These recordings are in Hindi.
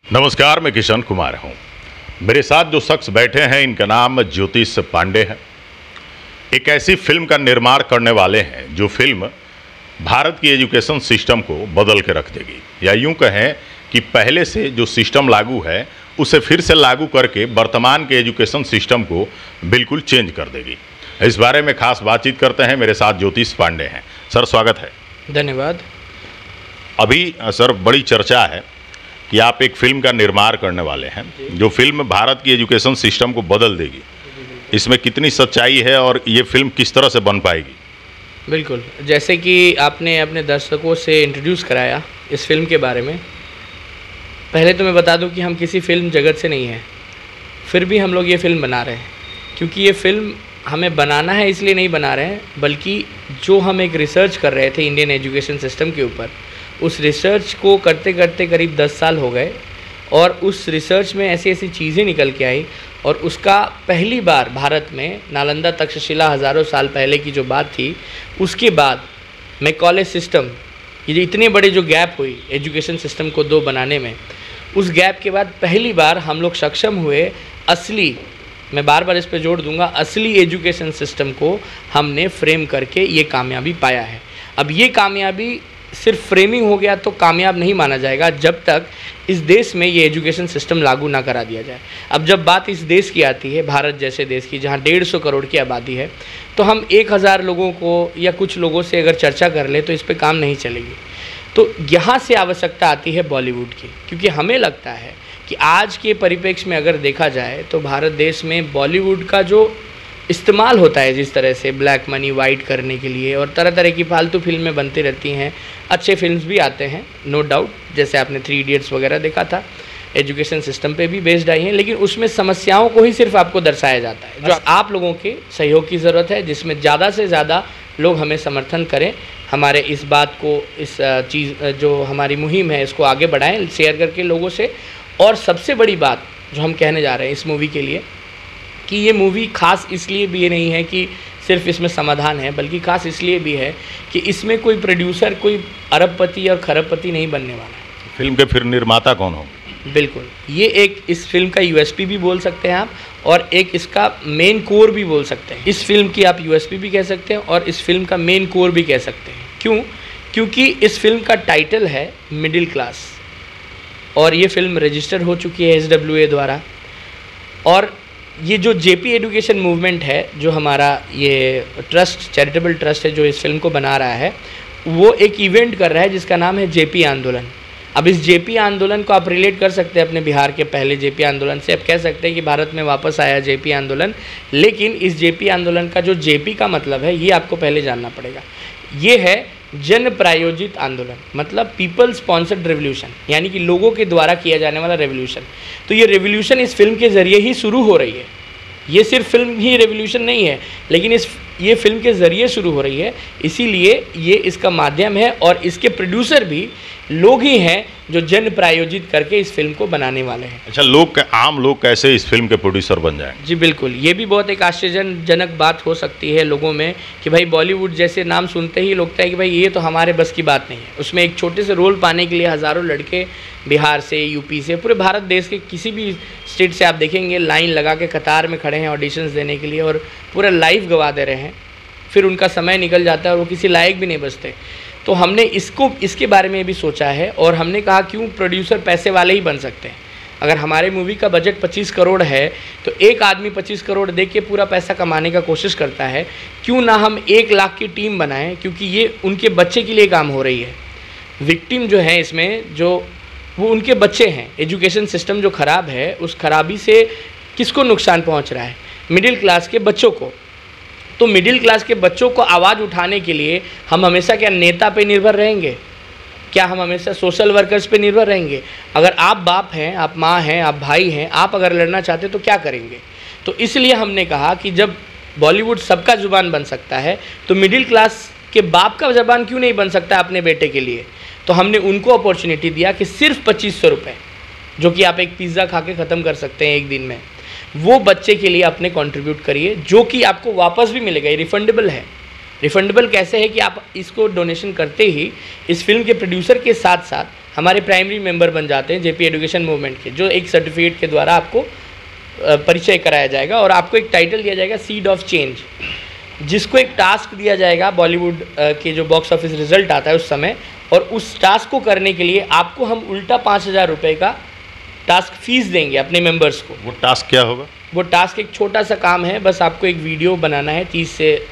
नमस्कार, मैं किशन कुमार हूं। मेरे साथ जो शख्स बैठे हैं इनका नाम ज्योतिष पांडे है। एक ऐसी फिल्म का निर्माण करने वाले हैं जो फिल्म भारत की एजुकेशन सिस्टम को बदल के रख देगी, या यूं कहें कि पहले से जो सिस्टम लागू है उसे फिर से लागू करके वर्तमान के एजुकेशन सिस्टम को बिल्कुल चेंज कर देगी। इस बारे में खास बातचीत करते हैं। मेरे साथ ज्योतिष पांडे हैं। सर, स्वागत है। धन्यवाद। अभी सर बड़ी चर्चा है कि आप एक फिल्म का निर्माण करने वाले हैं जो फिल्म भारत की एजुकेशन सिस्टम को बदल देगी। इसमें कितनी सच्चाई है और ये फिल्म किस तरह से बन पाएगी? बिल्कुल, जैसे कि आपने अपने दर्शकों से इंट्रोड्यूस कराया इस फिल्म के बारे में, पहले तो मैं बता दूं कि हम किसी फिल्म जगत से नहीं हैं, फिर भी हम लोग ये फिल्म बना रहे हैं। क्योंकि ये फिल्म हमें बनाना है इसलिए नहीं बना रहे हैं, बल्कि जो हम एक रिसर्च कर रहे थे इंडियन एजुकेशन सिस्टम के ऊपर, उस रिसर्च को करते करते करीब 10 साल हो गए और उस रिसर्च में ऐसी ऐसी चीज़ें निकल के आई और उसका पहली बार भारत में नालंदा तक्षशिला हज़ारों साल पहले की जो बात थी, उसके बाद में कॉलेज सिस्टम, ये जो इतने बड़े जो गैप हुई एजुकेशन सिस्टम को दो बनाने में, उस गैप के बाद पहली बार हम लोग सक्षम हुए असली, मैं बार बार इस पर जोड़ दूंगा, असली एजुकेशन सिस्टम को हमने फ्रेम करके ये कामयाबी पाया है। अब ये कामयाबी सिर्फ फ्रेमिंग हो गया तो कामयाब नहीं माना जाएगा जब तक इस देश में ये एजुकेशन सिस्टम लागू ना करा दिया जाए। अब जब बात इस देश की आती है, भारत जैसे देश की जहाँ 150 करोड़ की आबादी है, तो हम 1000 लोगों को या कुछ लोगों से अगर चर्चा कर ले तो इस पर काम नहीं चलेगी। तो यहाँ से आवश्यकता आती है बॉलीवुड की, क्योंकि हमें लगता है कि आज के परिप्रेक्ष्य में अगर देखा जाए तो भारत देश में बॉलीवुड का जो इस्तेमाल होता है, जिस तरह से ब्लैक मनी वाइट करने के लिए और तरह तरह की फालतू फिल्में बनती रहती हैं, अच्छे फिल्म्स भी आते हैं नो डाउट, जैसे आपने 3 इडियट्स वगैरह देखा था, एजुकेशन सिस्टम पे भी बेस्ड आई हैं, लेकिन उसमें समस्याओं को ही सिर्फ आपको दर्शाया जाता है। जो आप लोगों के सहयोग की ज़रूरत है, जिसमें ज़्यादा से ज़्यादा लोग हमें समर्थन करें, हमारे इस बात को, इस चीज़ जो हमारी मुहिम है इसको आगे बढ़ाएँ शेयर करके लोगों से। और सबसे बड़ी बात जो हम कहने जा रहे हैं इस मूवी के लिए, कि ये मूवी खास इसलिए भी ये नहीं है कि सिर्फ इसमें समाधान है, बल्कि खास इसलिए भी है कि इसमें कोई प्रोड्यूसर कोई अरबपति और खरबपति नहीं बनने वाला है। फिल्म के फिर निर्माता कौन हो? बिल्कुल, ये एक इस फिल्म का यूएसपी भी बोल सकते हैं आप, और एक इसका मेन कोर भी बोल सकते हैं। इस फिल्म की आप यूएसपी भी कह सकते हैं और इस फिल्म का मेन कोर भी कह सकते हैं। क्यों? क्योंकि इस फिल्म का टाइटल है मिडिल क्लास, और ये फिल्म रजिस्टर्ड हो चुकी है SWA द्वारा। और ये जो JP एजुकेशन मूवमेंट है, जो हमारा ये ट्रस्ट, चैरिटेबल ट्रस्ट है जो इस फिल्म को बना रहा है, वो एक इवेंट कर रहा है जिसका नाम है JP आंदोलन। अब इस JP आंदोलन को आप रिलेट कर सकते हैं अपने बिहार के पहले JP आंदोलन से। आप कह सकते हैं कि भारत में वापस आया JP आंदोलन, लेकिन इस JP आंदोलन का जो JP का मतलब है ये आपको पहले जानना पड़ेगा। ये है जन प्रायोजित आंदोलन, मतलब पीपल स्पॉन्सर्ड रेवोल्यूशन, यानी कि लोगों के द्वारा किया जाने वाला रेवोल्यूशन। तो ये रेवोल्यूशन इस फिल्म के ज़रिए ही शुरू हो रही है। ये सिर्फ फिल्म ही रेवोल्यूशन नहीं है, लेकिन ये फिल्म के ज़रिए शुरू हो रही है, इसीलिए ये इसका माध्यम है। और इसके प्रोड्यूसर भी लोग ही हैं जो जन प्रायोजित करके इस फिल्म को बनाने वाले हैं। अच्छा, आम लोग कैसे इस फिल्म के प्रोड्यूसर बन जाएं? जी बिल्कुल, ये भी बहुत एक आश्चर्यजनक बात हो सकती है लोगों में कि भाई बॉलीवुड जैसे नाम सुनते ही लगता है कि भाई ये तो हमारे बस की बात नहीं है। उसमें एक छोटे से रोल पाने के लिए हज़ारों लड़के बिहार से, यूपी से, पूरे भारत देश के किसी भी स्टेट से आप देखेंगे लाइन लगा के कतार में खड़े हैं ऑडिशंस देने के लिए, और पूरा लाइफ गवा दे रहे हैं। फिर उनका समय निकल जाता है और वो किसी लायक भी नहीं बचते। तो हमने इसके बारे में भी सोचा है, और हमने कहा क्यों प्रोड्यूसर पैसे वाले ही बन सकते हैं। अगर हमारे मूवी का बजट 25 करोड़ है तो एक आदमी 25 करोड़ दे के पूरा पैसा कमाने का कोशिश करता है, क्यों ना हम 1 लाख की टीम बनाएं, क्योंकि ये उनके बच्चे के लिए काम हो रही है। विक्टिम जो है इसमें, जो वो उनके बच्चे हैं। एजुकेशन सिस्टम जो ख़राब है, उस खराबी से किसको नुकसान पहुँच रहा है? मिडिल क्लास के बच्चों को। तो मिडिल क्लास के बच्चों को आवाज़ उठाने के लिए हम हमेशा क्या नेता पे निर्भर रहेंगे? क्या हम हमेशा सोशल वर्कर्स पे निर्भर रहेंगे? अगर आप बाप हैं, आप माँ हैं, आप भाई हैं, आप अगर लड़ना चाहते तो क्या करेंगे? तो इसलिए हमने कहा कि जब बॉलीवुड सबका ज़ुबान बन सकता है तो मिडिल क्लास के बाप का ज़बान क्यों नहीं बन सकता अपने बेटे के लिए? तो हमने उनको अपॉर्चुनिटी दिया कि सिर्फ 2500 रुपये, जो कि आप एक पिज़्ज़ा खा के ख़त्म कर सकते हैं एक दिन में, वो बच्चे के लिए अपने कंट्रीब्यूट करिए, जो कि आपको वापस भी मिलेगा। ये रिफंडेबल है। रिफंडेबल कैसे है कि आप इसको डोनेशन करते ही इस फिल्म के प्रोड्यूसर के साथ साथ हमारे प्राइमरी मेंबर बन जाते हैं जेपी एजुकेशन मूवमेंट के, जो एक सर्टिफिकेट के द्वारा आपको परिचय कराया जाएगा और आपको एक टाइटल दिया जाएगा सीड ऑफ चेंज, जिसको एक टास्क दिया जाएगा बॉलीवुड के जो बॉक्स ऑफिस रिजल्ट आता है उस समय, और उस टास्क को करने के लिए आपको हम उल्टा 5,000 रुपये का टास्क फीस देंगे अपने मेंबर्स को। वो टास्क क्या होगा? वो टास्क एक छोटा सा काम है, बस आपको एक वीडियो बनाना है 30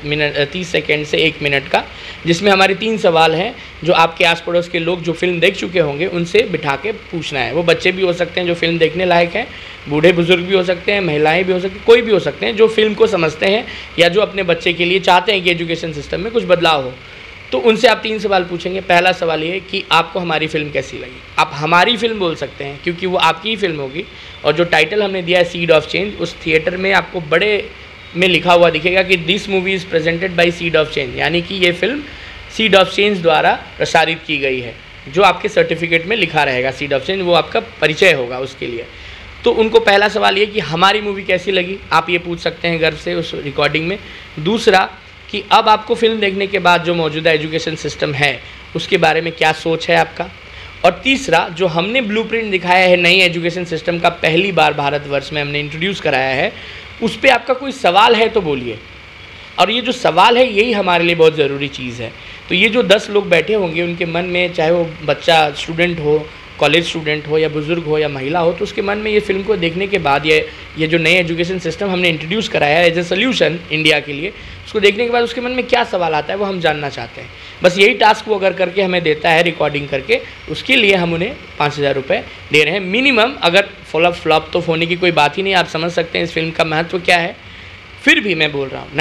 सेकंड से 1 मिनट का, जिसमें हमारे 3 सवाल हैं जो आपके आस पड़ोस के लोग जो फिल्म देख चुके होंगे उनसे बिठा के पूछना है। वो बच्चे भी हो सकते हैं जो फिल्म देखने लायक हैं, बूढ़े बुजुर्ग भी हो सकते हैं, महिलाएं भी हो सकती हैं, कोई भी हो सकते हैं जो फिल्म को समझते हैं या जो अपने बच्चे के लिए चाहते हैं कि एजुकेशन सिस्टम में कुछ बदलाव हो। तो उनसे आप 3 सवाल पूछेंगे। पहला सवाल ये कि आपको हमारी फ़िल्म कैसी लगी। आप हमारी फ़िल्म बोल सकते हैं क्योंकि वो आपकी ही फिल्म होगी, और जो टाइटल हमने दिया है सीड ऑफ चेंज, उस थिएटर में आपको बड़े में लिखा हुआ दिखेगा कि this movie is presented by seed of change, यानी कि ये फिल्म सीड ऑफ चेंज द्वारा प्रसारित की गई है, जो आपके सर्टिफिकेट में लिखा रहेगा सीड ऑफ चेंज, वो आपका परिचय होगा उसके लिए। तो उनको पहला सवाल ये कि हमारी मूवी कैसी लगी, आप ये पूछ सकते हैं गर्व से उस रिकॉर्डिंग में। दूसरा कि अब आपको फिल्म देखने के बाद जो मौजूदा एजुकेशन सिस्टम है उसके बारे में क्या सोच है आपका। और तीसरा, जो हमने ब्लूप्रिंट दिखाया है नई एजुकेशन सिस्टम का, पहली बार भारतवर्ष में हमने इंट्रोड्यूस कराया है, उस पर आपका कोई सवाल है तो बोलिए। और ये जो सवाल है यही हमारे लिए बहुत ज़रूरी चीज़ है। तो ये जो 10 लोग बैठे होंगे उनके मन में, चाहे वो बच्चा स्टूडेंट हो, कॉलेज स्टूडेंट हो या बुज़ुर्ग हो या महिला हो, तो उसके मन में ये फिल्म को देखने के बाद ये जो नए एजुकेशन सिस्टम हमने इंट्रोड्यूस कराया है एज ए सोल्यूशन इंडिया के लिए, उसको देखने के बाद उसके मन में क्या सवाल आता है वो हम जानना चाहते हैं। बस यही टास्क वो अगर करके हमें देता है रिकॉर्डिंग करके, उसके लिए हम उन्हें 5,000 रुपये दे रहे हैं मिनिमम। अगर फ्लॉप तो होने की कोई बात ही नहीं, आप समझ सकते हैं इस फिल्म का महत्व क्या है। फिर भी मैं बोल रहा हूँ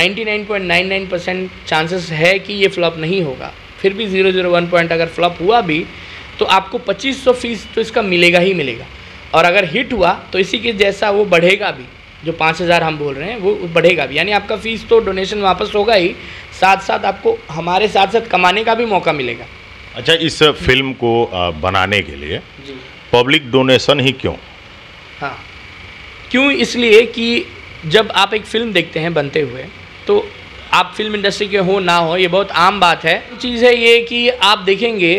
99.99% चांसेस है कि ये फ्लॉप नहीं होगा, फिर भी 001 पॉइंट अगर फ्लॉप हुआ भी तो आपको 2500 फीस तो इसका मिलेगा ही मिलेगा, और अगर हिट हुआ तो इसी के जैसा वो बढ़ेगा भी, जो 5,000 हम बोल रहे हैं वो बढ़ेगा भी, यानी आपका फ़ीस तो डोनेशन वापस होगा ही, साथ साथ आपको हमारे साथ साथ कमाने का भी मौका मिलेगा। अच्छा, इस फिल्म को बनाने के लिए पब्लिक डोनेशन ही क्यों? हाँ, क्यों इसलिए कि जब आप एक फ़िल्म देखते हैं बनते हुए, तो आप फिल्म इंडस्ट्री के हो ना हो, ये बहुत आम बात है। चीज़ है ये कि आप देखेंगे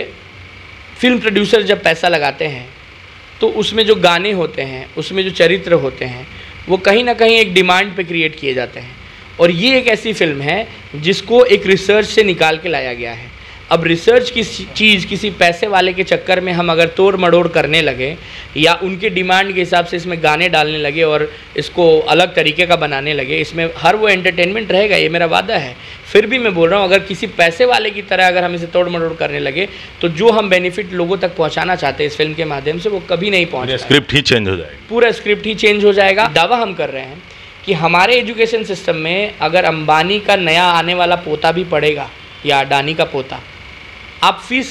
फिल्म प्रोड्यूसर जब पैसा लगाते हैं तो उसमें जो गाने होते हैं, उसमें जो चरित्र होते हैं, वो कहीं ना कहीं एक डिमांड पे क्रिएट किए जाते हैं। और ये एक ऐसी फिल्म है जिसको एक रिसर्च से निकाल के लाया गया है। अब रिसर्च की चीज़ किसी पैसे वाले के चक्कर में हम अगर तोड़ मड़ोड़ करने लगे या उनके डिमांड के हिसाब से इसमें गाने डालने लगे और इसको अलग तरीके का बनाने लगे, इसमें हर वो एंटरटेनमेंट रहेगा, ये मेरा वादा है। फिर भी मैं बोल रहा हूँ अगर किसी पैसे वाले की तरह अगर हम इसे तोड़ मड़ोड़ करने लगे तो जो हम बेनिफिट लोगों तक पहुँचाना चाहते हैं इस फिल्म के माध्यम से वो कभी नहीं पहुँच, स्क्रिप्ट ही चेंज हो जाएगी, पूरा स्क्रिप्ट ही चेंज हो जाएगा। दावा हम कर रहे हैं कि हमारे एजुकेशन सिस्टम में अगर अंबानी का नया आने वाला पोता भी पढ़ेगा या अडानी का पोता, आप फीस,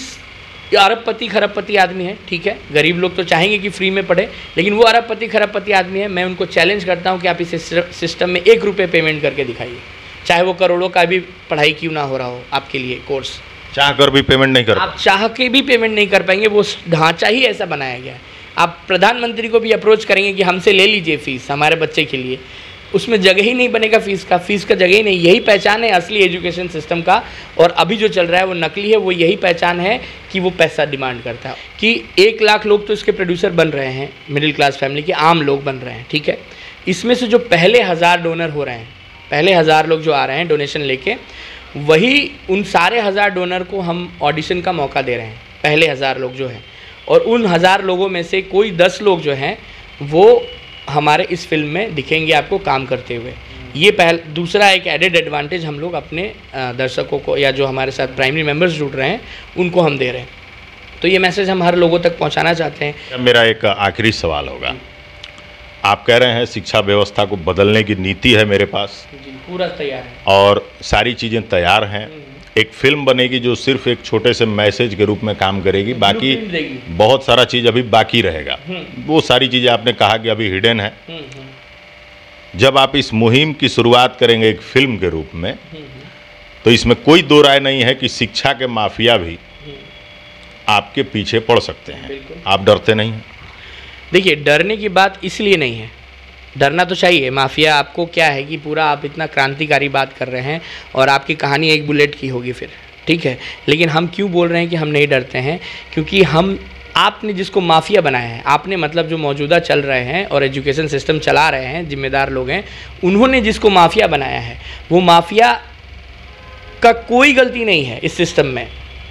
अरबपति खरबपति आदमी है, ठीक है, गरीब लोग तो चाहेंगे कि फ्री में पढ़े, लेकिन वो अरबपति खरबपति आदमी है, मैं उनको चैलेंज करता हूँ कि आप इस सिस्टम में 1 रुपये पेमेंट करके दिखाइए, चाहे वो करोड़ों का भी पढ़ाई क्यों ना हो रहा हो आपके लिए कोर्स। चाह कर भी पेमेंट नहीं कर, आप चाह के भी पेमेंट नहीं कर पाएंगे, वो ढांचा ही ऐसा बनाया गया है। आप प्रधानमंत्री को भी अप्रोच करेंगे कि हमसे ले लीजिए फीस हमारे बच्चे के लिए, उसमें जगह ही नहीं बनेगा फीस का जगह ही नहीं। यही पहचान है असली एजुकेशन सिस्टम का, और अभी जो चल रहा है वो नकली है। वो यही पहचान है कि वो पैसा डिमांड करता है कि 1 लाख लोग तो इसके प्रोड्यूसर बन रहे हैं, मिडिल क्लास फैमिली के आम लोग बन रहे हैं, ठीक है। इसमें से जो पहले 1000 डोनर हो रहे हैं, पहले 1000 लोग जो आ रहे हैं डोनेशन लेके, वही उन सारे 1000 डोनर को हम ऑडिशन का मौका दे रहे हैं, पहले 1000 लोग जो हैं। और उन 1000 लोगों में से कोई 10 लोग जो हैं वो हमारे इस फिल्म में दिखेंगे आपको काम करते हुए। ये दूसरा एक एडेड एडवांटेज हम लोग अपने दर्शकों को या जो हमारे साथ प्राइमरी मेंबर्स जुड़ रहे हैं उनको हम दे रहे हैं। तो ये मैसेज हम हर लोगों तक पहुंचाना चाहते हैं। मेरा एक आखिरी सवाल होगा, आप कह रहे हैं शिक्षा व्यवस्था को बदलने की नीति है मेरे पास, पूरा तैयार है और सारी चीज़ें तैयार हैं, एक फिल्म बनेगी जो सिर्फ एक छोटे से मैसेज के रूप में काम करेगी, बाकी बहुत सारा चीज़ अभी बाकी रहेगा। वो सारी चीज़ें आपने कहा कि अभी हिडन है। जब आप इस मुहिम की शुरुआत करेंगे एक फिल्म के रूप में, तो इसमें कोई दो राय नहीं है कि शिक्षा के माफिया भी आपके पीछे पड़ सकते हैं। आप डरते नहीं हैं? देखिए, डरने की बात इसलिए नहीं है, डरना तो चाहिए। माफिया आपको क्या है कि पूरा आप इतना क्रांतिकारी बात कर रहे हैं और आपकी कहानी 1 बुलेट की होगी फिर, ठीक है। लेकिन हम क्यों बोल रहे हैं कि हम नहीं डरते हैं, क्योंकि हम आपने जिसको माफिया बनाया है, आपने मतलब जो मौजूदा चल रहे हैं और एजुकेशन सिस्टम चला रहे हैं, जिम्मेदार लोग हैं, उन्होंने जिसको माफिया बनाया है, वो माफिया का कोई गलती नहीं है इस सिस्टम में।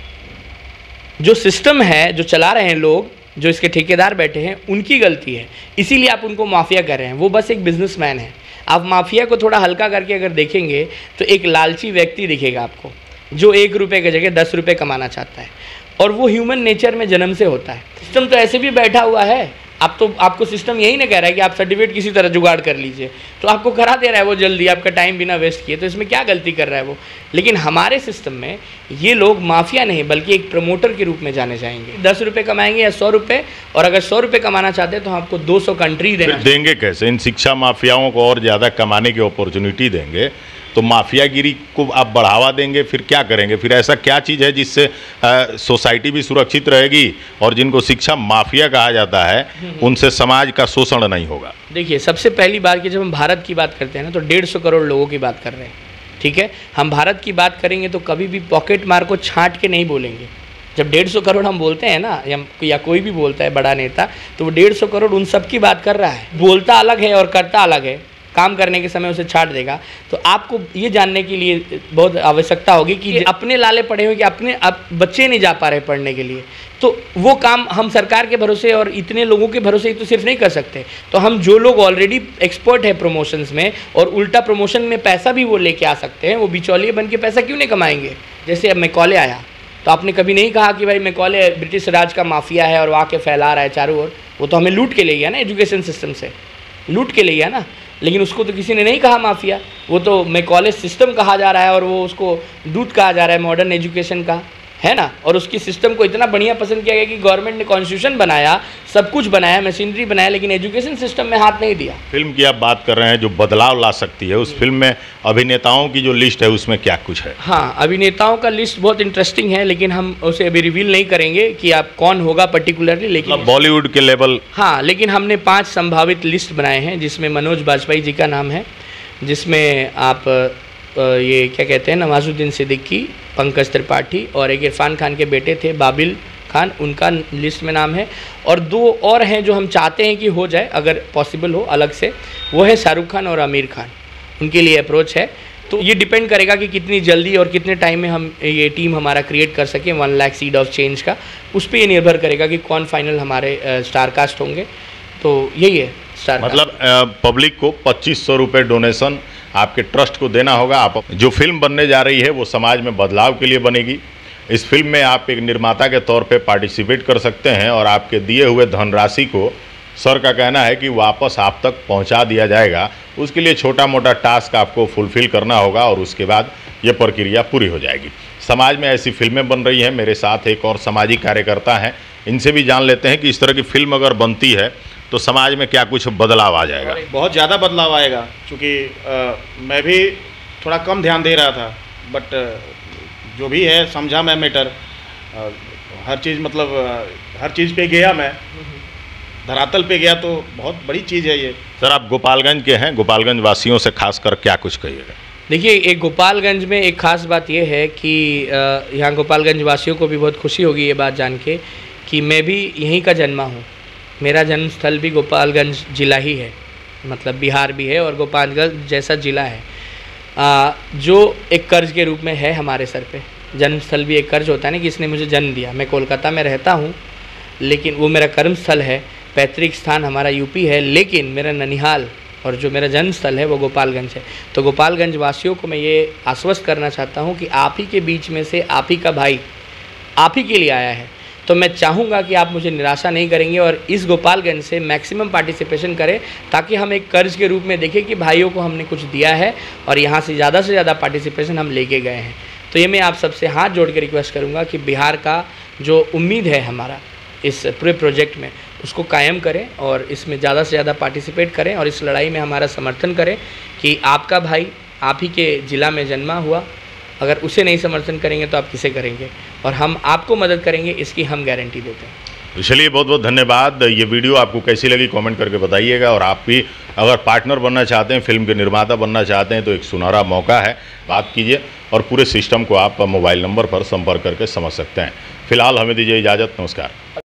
जो सिस्टम है, जो चला रहे हैं लोग, जो इसके ठेकेदार बैठे हैं, उनकी गलती है, इसीलिए आप उनको माफिया कर रहे हैं। वो बस एक बिजनेसमैन है। आप माफिया को थोड़ा हल्का करके अगर देखेंगे तो एक लालची व्यक्ति दिखेगा आपको, जो 1 रुपये की जगह 10 रुपये कमाना चाहता है, और वो ह्यूमन नेचर में जन्म से होता है। सिस्टम तो ऐसे भी बैठा हुआ है। अब तो आपको सिस्टम यही ना कह रहा है कि आप सर्टिफिकेट किसी तरह जुगाड़ कर लीजिए, तो आपको करा दे रहा है वो जल्दी, आपका टाइम बिना वेस्ट किए। तो इसमें क्या गलती कर रहा है वो? लेकिन हमारे सिस्टम में ये लोग माफिया नहीं बल्कि एक प्रमोटर के रूप में जाने जाएंगे। 10 रुपये कमाएंगे या 100 रुपये, और अगर 100 रुपये कमाना चाहते हैं तो आपको 200 कंट्री देंगे कैसे? इन शिक्षा माफियाओं को और ज़्यादा कमाने की अपॉर्चुनिटी देंगे तो माफियागिरी को आप बढ़ावा देंगे, फिर क्या करेंगे? फिर ऐसा क्या चीज़ है जिससे सोसाइटी भी सुरक्षित रहेगी और जिनको शिक्षा माफिया कहा जाता है उनसे समाज का शोषण नहीं होगा? देखिए, सबसे पहली बात कि जब हम भारत की बात करते हैं ना, तो 150 करोड़ लोगों की बात कर रहे हैं, ठीक है। हम भारत की बात करेंगे तो कभी भी पॉकेट मार को छांट के नहीं बोलेंगे। जब 150 करोड़ हम बोलते हैं ना, या कोई भी बोलता है बड़ा नेता, तो वो 150 करोड़ उन सब की बात कर रहा है। बोलता अलग है और करता अलग है। काम करने के समय उसे छाट देगा। तो आपको ये जानने के लिए बहुत आवश्यकता होगी कि अपने लाले पड़े हुए कि अपने बच्चे नहीं जा पा रहे पढ़ने के लिए, तो वो काम हम सरकार के भरोसे और इतने लोगों के भरोसे ही तो सिर्फ नहीं कर सकते। तो हम जो लोग ऑलरेडी एक्सपर्ट है प्रमोशंस में, और उल्टा प्रमोशन में पैसा भी वो लेके आ सकते हैं, वो बिचौलिए बन के पैसा क्यों नहीं कमाएंगे? जैसे अब मैकॉले आया, तो आपने कभी नहीं कहा कि भाई मैकॉले ब्रिटिश राज का माफिया है और वहाँ के फैला रहा है चारों ओर। वो तो हमें लूट के ले गया ना, एजुकेशन सिस्टम से लूट के ले गया ना। लेकिन उसको तो किसी ने नहीं कहा माफिया, वो तो मैकॉले सिस्टम कहा जा रहा है, और वो उसको दूत कहा जा रहा है मॉडर्न एजुकेशन का, है ना। और उसकी सिस्टम को इतना बढ़िया पसंद किया गया कि गवर्नमेंट ने कॉन्स्टिट्यूशन बनाया, सब कुछ बनाया, मशीनरी बनाया, लेकिन एजुकेशन सिस्टम में हाथ नहीं दिया। फिल्म की आप बात कर रहे हैं जो बदलाव ला सकती है, उस फिल्म में अभिनेताओं की जो लिस्ट है उसमें क्या कुछ है? हाँ, अभिनेताओं का लिस्ट बहुत इंटरेस्टिंग है, लेकिन हम उसे अभी रिवील नहीं करेंगे कि आप कौन होगा पर्टिकुलरली। लेकिन बॉलीवुड के लेवल, हाँ, लेकिन हमने 5 संभावित लिस्ट बनाए हैं, जिसमें मनोज बाजपेयी जी का नाम है, जिसमें आप ये क्या कहते हैं, नवाजुद्दीन सिद्दीकी, पंकज त्रिपाठी, और एक इरफान खान के बेटे थे बाबिल खान, उनका लिस्ट में नाम है। और 2 और हैं जो हम चाहते हैं कि हो जाए अगर पॉसिबल हो अलग से, वो है शाहरुख खान और आमिर खान, उनके लिए अप्रोच है। तो ये डिपेंड करेगा कि कितनी जल्दी और कितने टाइम में हम ये टीम हमारा क्रिएट कर सकें 1 लाख सीड ऑफ चेंज का। उस पर ये निर्भर करेगा कि कौन फाइनल हमारे स्टार कास्ट होंगे। तो यही है स्टार मतलब पब्लिक को 2500 रुपये डोनेशन आपके ट्रस्ट को देना होगा। आप जो फिल्म बनने जा रही है वो समाज में बदलाव के लिए बनेगी। इस फिल्म में आप एक निर्माता के तौर पे पार्टिसिपेट कर सकते हैं और आपके दिए हुए धनराशि को सर का कहना है कि वापस आप तक पहुंचा दिया जाएगा। उसके लिए छोटा मोटा टास्क आपको फुलफिल करना होगा और उसके बाद ये प्रक्रिया पूरी हो जाएगी। समाज में ऐसी फिल्में बन रही हैं। मेरे साथ एक और सामाजिक कार्यकर्ता हैं, इनसे भी जान लेते हैं कि इस तरह की फिल्म अगर बनती है तो समाज में क्या कुछ बदलाव आ जाएगा। बहुत ज़्यादा बदलाव आएगा, क्योंकि मैं भी थोड़ा कम ध्यान दे रहा था, बट जो भी है समझा मैं मैटर, हर चीज़ मतलब हर चीज़ पे गया, मैं धरातल पे गया, तो बहुत बड़ी चीज़ है ये। सर, आप गोपालगंज के हैं, गोपालगंज वासियों से खासकर क्या कुछ कहिएगा? देखिए, एक गोपालगंज में एक ख़ास बात यह है कि यहाँ गोपालगंज वासियों को भी बहुत खुशी होगी ये बात जान के कि मैं भी यहीं का जन्मा हूँ। मेरा जन्म स्थल भी गोपालगंज ज़िला ही है, मतलब बिहार भी है और गोपालगंज जैसा ज़िला है, जो एक कर्ज के रूप में है हमारे सर पे। जन्म स्थल भी एक कर्ज होता है ना कि इसने मुझे जन्म दिया। मैं कोलकाता में रहता हूँ, लेकिन वो मेरा कर्म स्थल है। पैतृक स्थान हमारा यूपी है, लेकिन मेरा ननिहाल और जो मेरा जन्म स्थल है वो गोपालगंज है। तो गोपालगंज वासियों को मैं ये आश्वस्त करना चाहता हूँ कि आप ही के बीच में से आप ही का भाई आप ही के लिए आया है। तो मैं चाहूँगा कि आप मुझे निराशा नहीं करेंगे और इस गोपालगंज से मैक्सिमम पार्टिसिपेशन करें, ताकि हम एक कर्ज के रूप में देखें कि भाइयों को हमने कुछ दिया है और यहाँ से ज़्यादा पार्टिसिपेशन हम लेके गए हैं। तो ये मैं आप सबसे हाथ जोड़ के रिक्वेस्ट करूँगा कि बिहार का जो उम्मीद है हमारा इस पूरे प्रोजेक्ट में, उसको कायम करें और इसमें ज़्यादा से ज़्यादा पार्टिसिपेट करें और इस लड़ाई में हमारा समर्थन करें कि आपका भाई आप ही के ज़िला में जन्मा हुआ, अगर उसे नहीं समर्थन करेंगे तो आप किसे करेंगे, और हम आपको मदद करेंगे, इसकी हम गारंटी देते हैं। चलिए, बहुत बहुत धन्यवाद। ये वीडियो आपको कैसी लगी कमेंट करके बताइएगा, और आप भी अगर पार्टनर बनना चाहते हैं, फिल्म के निर्माता बनना चाहते हैं, तो एक सुनहरा मौका है, बात कीजिए और पूरे सिस्टम को आप मोबाइल नंबर पर संपर्क करके समझ सकते हैं। फिलहाल हमें दीजिए इजाज़त, नमस्कार।